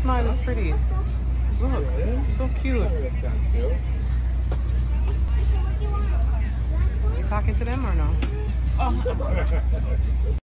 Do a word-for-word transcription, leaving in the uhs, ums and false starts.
smile is pretty. Look, so cute. You talking to them or no? Oh.